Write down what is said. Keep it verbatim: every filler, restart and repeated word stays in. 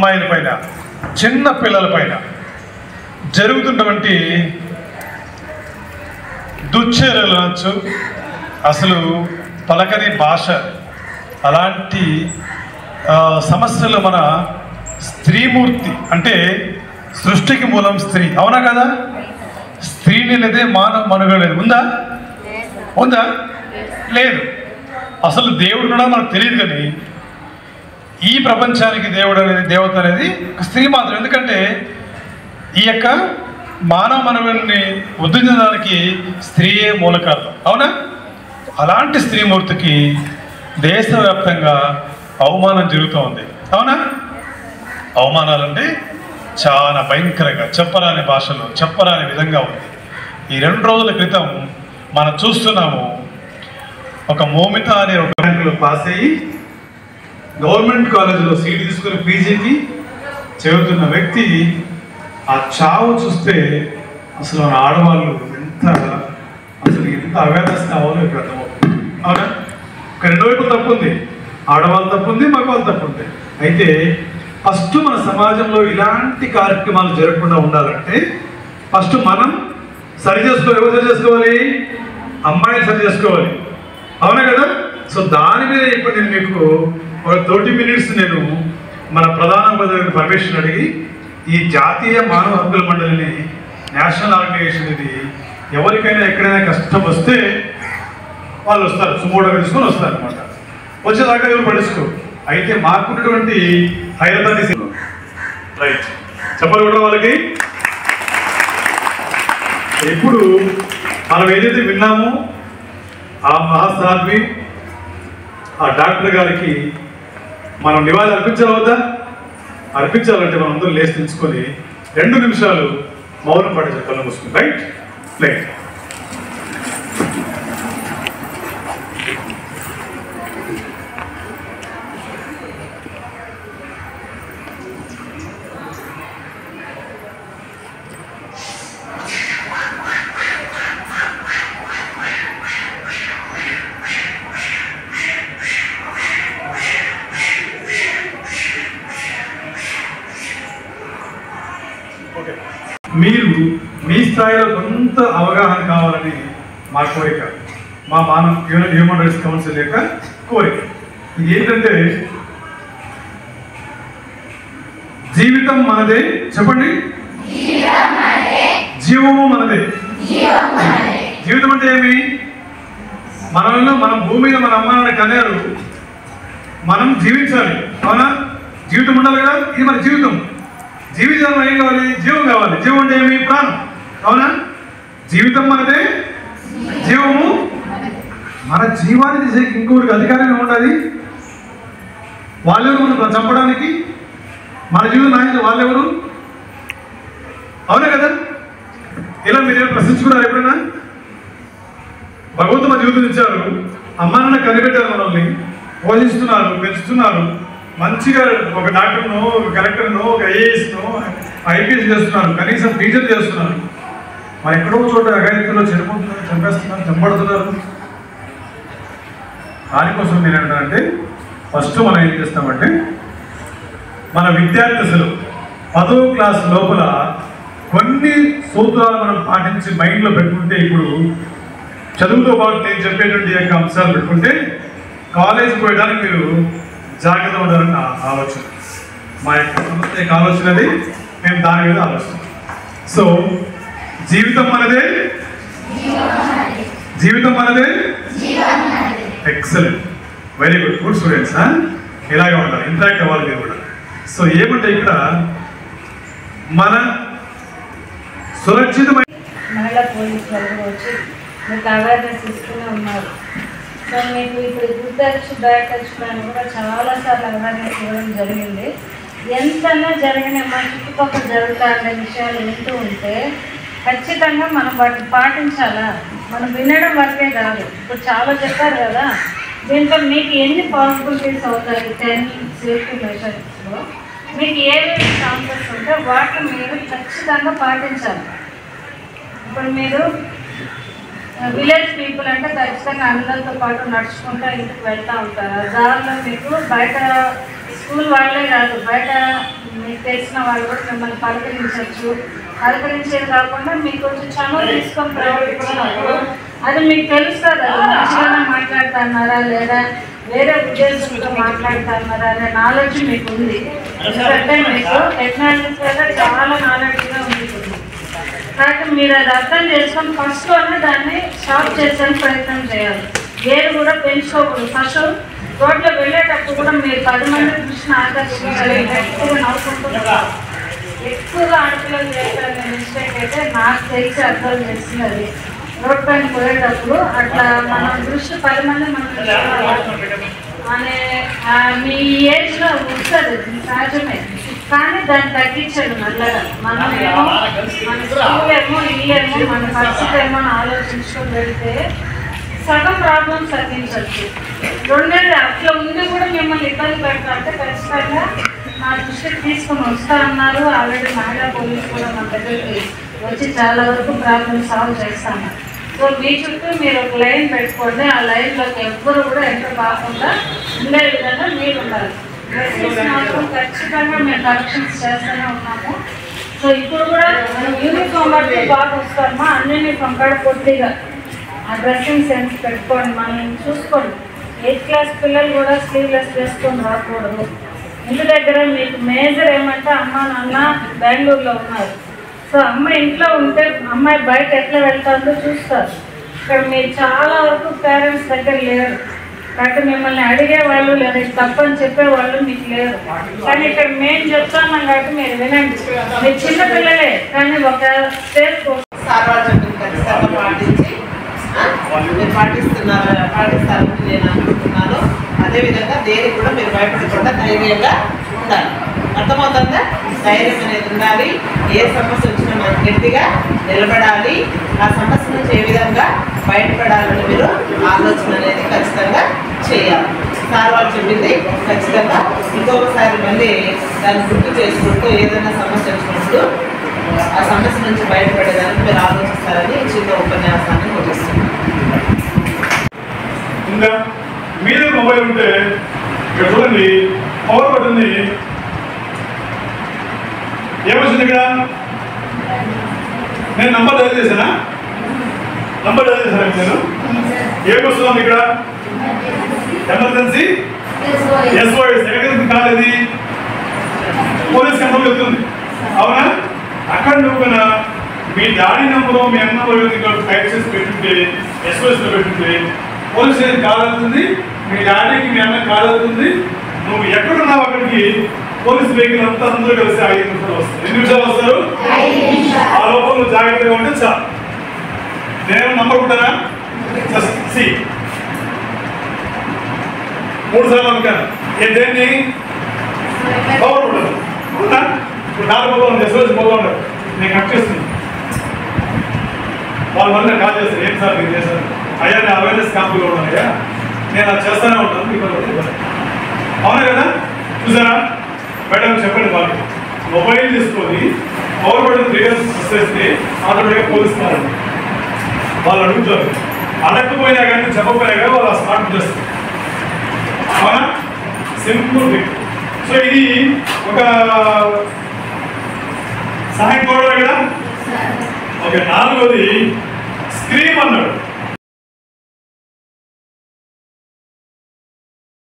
అమ్మాయిల పైన, చిన్న పిల్లల పైన జరుగుతున్నటువంటి దుశ్చర్యలు అనొచ్చు, అసలు పలకని భాష, అలాంటి సమస్యలు మన స్త్రీమూర్తి అంటే సృష్టికి మూలం స్త్రీ, అవునా కదా? స్త్రీని లేదే మానవ మనుగలేదు. ఉందా? ఉందా? లేదు. అసలు దేవుడు కూడా మనకు తెలియదు, కానీ ఈ ప్రపంచానికి దేవుడు అనేది, దేవత అనేది స్త్రీ మాత్రం. ఎందుకంటే ఈ యొక్క మానవ మనుగడని ఉద్ధరించడానికి స్త్రీయే మూలకారణం, అవునా? అలాంటి స్త్రీమూర్తికి దేశవ్యాప్తంగా అవమానం జరుగుతూ ఉంది, అవునా? అవమానాలంటే చాలా భయంకరంగా, చెప్పరాని భాషలో, చెప్పరాని విధంగా ఉంది. ఈ రెండు రోజుల క్రితం మనం చూస్తున్నాము, ఒక మోమిత అనే ఒక ర్యాంకులో పాస్ అయ్యి గవర్నమెంట్ కాలేజీలో సీట్ తీసుకుని పీజీకి చదువుతున్న వ్యక్తి ఆ చావు చూస్తే అసలు మన ఆడవాళ్ళు ఎంత అసలు ఎంత అవేర్నెస్ కావాలో ఇప్పుడు అర్థమవుతుంది, అవునా? ఒక రెండు వైపు తప్పు ఉంది, ఆడవాళ్ళు తప్పు ఉంది, మగవాళ్ళు తప్పు ఉంది. అయితే ఫస్ట్ మన సమాజంలో ఇలాంటి కార్యక్రమాలు జరగకుండా ఉండాలంటే ఫస్ట్ మనం సరి చేసుకోవాలి. ఎవరు సరి చేసుకోవాలి? అమ్మాయిని సరి చేసుకోవాలి, అవునా కదా? సో దాని మీద ఇప్పుడు నేను మీకు ఒక థర్టీ మినిట్స్ నేను మన ప్రధాన పర్మిషన్ అడిగి ఈ జాతీయ మానవ హక్కుల మండలిని, నేషనల్ ఆర్గనైజేషన్, ఇది ఎవరికైనా ఎక్కడైనా కష్టం వస్తే వాళ్ళు వస్తారు, సుమోటోగా తీసుకొని వస్తారు అనమాట. వచ్చేదాకా ఎవరు పడుచుకో. అయితే మాకున్నటువంటి హైదరాబాద్ రైట్ చెప్పాలి కూడా వాళ్ళకి. ఇప్పుడు మనం ఏదైతే విన్నామో ఆ మహాసాధ్వి, ఆ డాక్టర్ గారికి మనం నివాళి అర్పించాలి వద్దా? అర్పించాలంటే మనం అందరూ లేచి తెలుసుకొని రెండు నిమిషాలు మౌనం పాటించాలి, కళ్ళు మూసుకుని. రైట్ రైట్ మీరు మీ స్థాయిలో కొంత అవగాహన కావాలని మా కోరిక, మా మానవ హ్యూమన్ రైట్స్ కౌన్సిల్ యొక్క కోరిక. ఇది ఏంటంటే జీవితం మనదే, చెప్పండి, జీవము మనదే. జీవితం అంటే ఏమి? మనలో మనం భూమి మీద మన అమ్మ నాన్న కన్నారు, మనం జీవించాలి, అవునా? జీవితం ఉండాలి కదా, ఇది మన జీవితం. జీవితం ఏం కావాలి? జీవం కావాలి. జీవం అంటే ఏమి? ప్రాణం, అవునా? జీవితం మనదే, జీవము మన జీవాన్ని తీసే ఇంకొకరికి అధికారం ఏముంటుంది? వాళ్ళెవరు మనం చంపడానికి? మన జీవితం నాయకులు వాళ్ళెవరు? అవునా కదా? ఇలా మీరు ప్రశ్నించుకున్నారు ఎప్పుడైనా? భగవంతు మన జీవితం ఇచ్చారు, అమ్మ నాన్న కనిపెట్టారు, మనల్ని పోషిస్తున్నారు, పెంచుతున్నారు, మంచిగా ఒక డాక్టర్ను, ఒక కలెక్టర్ను, ఒక ఐఏఎస్ను, ఐపీఎస్ చేస్తున్నారు, కనీసం టీచర్ చేస్తున్నారు. మరి ఎక్కడో చోట అఘాయిత్యంలో చనిపోతున్నారు, చంపేస్తున్నారు, చంపడుతున్నారు. దానికోసం నేను ఏంటంటే ఫస్ట్ మనం ఏం చేస్తామంటే మన విద్యార్థులు పదో క్లాస్ లోపల కొన్ని సూత్రాలు మనం పాటించి మైండ్లో పెట్టుకుంటే, ఇప్పుడు చదువుతో పాటు నేను చెప్పేటువంటి యొక్క అంశాలు పెట్టుకుంటే కాలేజీకి పోయడానికి మీరు జాగ్రత్త ఉండాలని నా ఆలోచన. మా యొక్క సంస్థ యొక్క ఆలోచనది, మేము దాని మీద ఆలోచన. సో జీవితం మనదే, జీవితం మనదే. Excellent, very good, good students. ఇలాగే ఉండాలి, ఇంటరాక్ట్ అవ్వాలి మీరు కూడా. సో ఏమంటే ఇక్కడ మన సురక్షితమైన మహిళా పోలీసులు వచ్చి మీకు అవేర్నెస్ ఇస్తూనే ఉన్నారు. సో మీకు ఇప్పుడు గుడ్ టచ్ బ్యాడ్ టచ్ పైన కూడా చాలాసార్లు అవేర్నెస్ ఇవ్వడం జరిగింది. ఎంతన్నా జరిగిన మన చుట్టుపక్కల జరుగుతా అనే విషయాలు వింటూ ఉంటే ఖచ్చితంగా మనం వాటిని పాటించాలా. మనం వినడం వరకే కాదు, ఇప్పుడు చాలా చెప్పారు కదా, దీంట్లో మీకు ఎన్ని పాసిబిలిటీస్ అవుతాయి టెన్ సేఫ్టీ మెజర్స్లో, మీకు ఏమేమి ఛాన్సెస్ ఉంటే వాటిని మీరు ఖచ్చితంగా పాటించాలి. ఇప్పుడు మీరు విలేజ్ పీపుల్ అంటే ఖచ్చితంగా అందరితో పాటు నడుచుకుంటూ ఇంటికి వెళ్తూ ఉంటారు. దారిలో మీకు బయట స్కూల్ వాళ్ళే కాదు, బయట మీకు తెలిసిన వాళ్ళు కూడా మిమ్మల్ని పలకరించవచ్చు. పలకరించేది కాకుండా మీకు కొంచెం చనువు తీసుకొని ప్రవర్తించినప్పుడు అది మీకు తెలుస్తుంది, అది మంచిగానే మాట్లాడుతున్నారా లేదా వేరే ఉద్దేశంతో మాట్లాడుతున్నారా అనే నాలెడ్జ్ మీకు ఉంది. ఎందుకంటే మీకు టెక్నాలజీ మీద చాలా నాలెడ్జ్గా ఉంది కాబట్టి మీరు అది అర్థం చేసుకొని ఫస్ట్లోనే దాన్ని స్టాప్ చేసేందుకు ప్రయత్నం చేయాలి. ఏది కూడా పెంచుకోకూడదు. ఫస్ట్ రోడ్లో వెళ్ళేటప్పుడు కూడా మీరు పది మంది దృష్టిని ఆకర్షించాలి. ఎక్కువగా నవ్వుకుంటున్నారు, ఎక్కువగా ఆడపిల్లలు చేస్తారనే మిస్టేక్ అయితే నాకు తెలిసి అర్థం చేస్తున్నది. రోడ్ పైన పోయేటప్పుడు అట్లా మన దృష్టి పది మంది మనం అనే మీ ఏజ్లో వస్తుంది సహజమే, కానీ దాన్ని తగ్గించదు నల్లగా. మనమేమో మన స్కూల్ ఏమో ఇల్లేమో మన పరిస్థితి ఏమో అని ఆలోచించుకొని వెళితే సగం ప్రాబ్లమ్స్ తగ్గించవచ్చు. రెండేళ్ళు అట్లా ఉండి కూడా మిమ్మల్ని ఇబ్బంది పెడతా అంటే ఖచ్చితంగా నా దృష్టికి తీసుకొని వస్తా అన్నారు. ఆల్రెడీ మహిళా పోలీసు కూడా మన దగ్గరికి వచ్చి చాలా వరకు ప్రాబ్లమ్ సాల్వ్ చేస్తాను. సో మీ చుట్టూ మీరు ఒక లైన్ పెట్టుకోండి, ఆ లైన్లోకి ఎవ్వరు కూడా ఎంటర్ కాకుండా ఉండే విధంగా మీరు ఉండాలి. డ్రెస్సెస్ మాత్రం ఖచ్చితంగా మేము కరెక్షన్స్ చేస్తూనే ఉన్నాము. సో ఇప్పుడు కూడా మనం యూనిఫామ్ బట్టి బాగా వస్తామా, అన్ని యూనిఫామ్ కూడా కొద్దిగా ఆ డ్రెస్సింగ్ సెన్స్ పెట్టుకోండి, మనం చూసుకోండి. ఎయిత్ క్లాస్ పిల్లలు కూడా స్లీవ్లెస్ వేసుకొని రాకూడదు. ఇంటి దగ్గర మీకు మేజర్ ఏమంటే అమ్మ నాన్న బెంగళూరులో ఉన్నారు. సో అమ్మ ఇంట్లో ఉంటే అమ్మాయి బయట ఎట్లా వెళ్తారో చూస్తారు. ఇక్కడ మీరు చాలా వరకు పేరెంట్స్ దగ్గర లేరు కాబట్టి మిమ్మల్ని అడిగేవాళ్ళు లేదా తప్పని చెప్పేవాళ్ళు మీకు లేరు. కానీ ఇక్కడ మేము చెప్తున్నాం కాబట్టి మీరు వినండి. మీరు చిన్న పిల్లలే కానీ ఒక స్టేజ్ పాటించి మీరు పాటిస్తున్నారు పాటిస్తారని నేను అనుకుంటున్నాను. అదేవిధంగా దేనికి కూడా మీరు భయపడకుండా ధైర్యంగా ఉండాలి. అర్థమవుతుందా? ధైర్యం అనేది ఉండాలి. ఏ సమస్య వచ్చినా మనం గట్టిగా నిలబడాలి. ఆ సమస్య నుంచి ఏ విధంగా బయటపడాలని మీరు ఆలోచన అనేది ఖచ్చితంగా చేయాలి. సార్ వాళ్ళు చెప్పింది ఖచ్చితంగా ఇంకొకసారి మళ్ళీ దాన్ని గుర్తు చేసుకుంటూ ఏదైనా సమస్య వచ్చినప్పుడు ఆ సమస్య నుంచి బయటపడేదానికి మీరు ఆలోచిస్తారని చిన్న ఉపన్యాసాన్ని ముగిస్తున్నాను. ఇంకా మీద మొబైల్ ఉంటే ఇక్కడ చూడండి, పవర్ బటన్ని ఏమొచ్చింది ఇక్కడ? నేను నంబర్ డైల్ చేశానా? నంబర్ డైల్ చేశాను నేను. ఏమొస్తుంది ఇక్కడ? Emergency SOS. ఎక్కడికి కాలేదు, పోలీస్ కంట్రోల్ వెళ్తుంది. అవునా? అక్కడ నువ్వు మీ డాడీ నెంబరు మీ అన్న నెంబర్ టైప్ చేసి పెట్టుంటే ఎస్ఓఎస్లో పెట్టుంటే పోలీస్ స్టేషన్ కాల్ అవుతుంది, మీ డాడీకి మీ అన్న కాల్ అవుతుంది. నువ్వు ఎక్కడున్నావు అక్కడికి పోలీస్ వెహికల్ అంతా అందరూ కలిసి ఐదు నిమిషాలు వస్తారు. ఎన్ని నిమిషాలు వస్తారు? ఆ లోపల నువ్వు జాగ్రత్తగా ఉంటే చాలు. నేను నంబర్ ఉంటారా? సి మూడు సార్లు అనుకాను. దేన్ని పవర్ ఉండదు. అవునా? ఇప్పుడు నాలుగు మొబైల్ ఉంది, ఎస్ఓఎస్ మొబైల్ ఉండదు. నేను కట్ చేస్తున్నాను. వాళ్ళ వల్ల కాల్ చేస్తారు, ఏం సార్ మీరు చేశారు? అయ్యా నేను అవేర్నెస్ క్యాంపులో ఉన్నానయ్యా, నేను అది చేస్తూనే ఉంటాను. మీకు అవునా కదా? చూసారా? మేడం చెప్పండి, వాళ్ళు మొబైల్ తీసుకొని పవర్ బటన్ రివర్స్ చేస్తే ఆటోమేటిక్గా పోలిస్తున్నారు. వాళ్ళు అడుగుతారు, అడగకపోయినా కానీ చెప్పకపోయినా కానీ వాళ్ళు స్టార్ట్ చేస్తారు. అవునా? Simple thing. సో ఇది ఒక సహాయం కూడా కదా. ఓకే, నాలుగోది స్క్రీమ్ అన్నాడు.